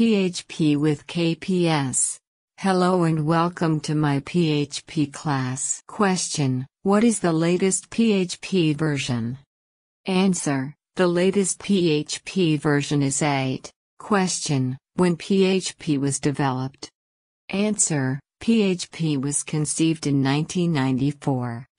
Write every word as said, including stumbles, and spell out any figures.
P H P with K P S. Hello and welcome to my P H P class. Question: what is the latest P H P version? Answer: the latest P H P version is eight. Question: when P H P was developed? Answer: P H P was conceived in nineteen ninety-four.